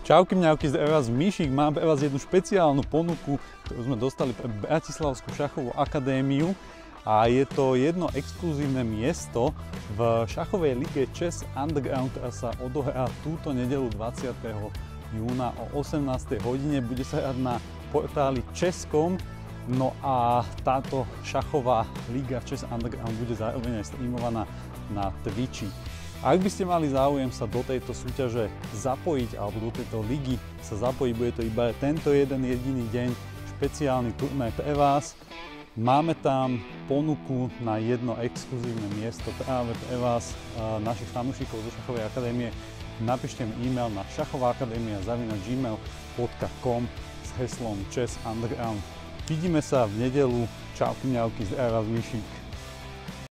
Čauky mňauky, zdravím vás Míšik, mám pre vás jednu špeciálnu ponuku, ktorú sme dostali pre Bratislavskú šachovú akadémiu a je to jedno exkluzívne miesto v šachovej lige Chess Underground, ktorá sa odohrá túto nedeľu 20. júna o 18. hodine. Bude sa hrať na portáli Chess.com. No a táto šachová liga Chess Underground bude zároveň aj streamovaná na Twitchi. Ak by ste mali záujem sa do tejto súťaže zapojiť alebo do tejto ligy sa zapojiť, bude to iba tento jeden jediný deň, špeciálny turnaj pre vás. Máme tam ponuku na jedno exkluzívne miesto práve pre vás, našich fanúšikov zo Šachovej akadémie. Napíšte mi e-mail na šachovakademia@gmail.com s heslom Chess Underground. Vidíme sa v nedeľu. Čauky mňauky, zdravím vás Míšik.